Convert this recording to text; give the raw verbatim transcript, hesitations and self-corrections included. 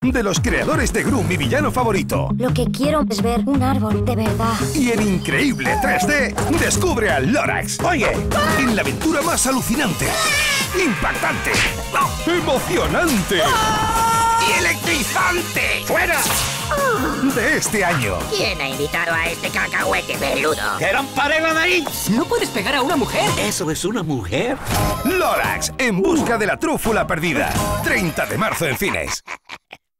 de los creadores de Gru, mi villano favorito. Lo que quiero es ver un árbol de verdad. Y en increíble tres D, descubre al Lorax. Oye, en la aventura más alucinante, impactante, emocionante y electrizante. ¡Fuera! De este año. ¿Quién ha invitado a este cacahuete peludo? ¡Eran pareja de ahí! ¿No puedes pegar a una mujer? ¿Eso es una mujer? Lorax, en busca de la trúfula perdida. treinta de marzo en cines.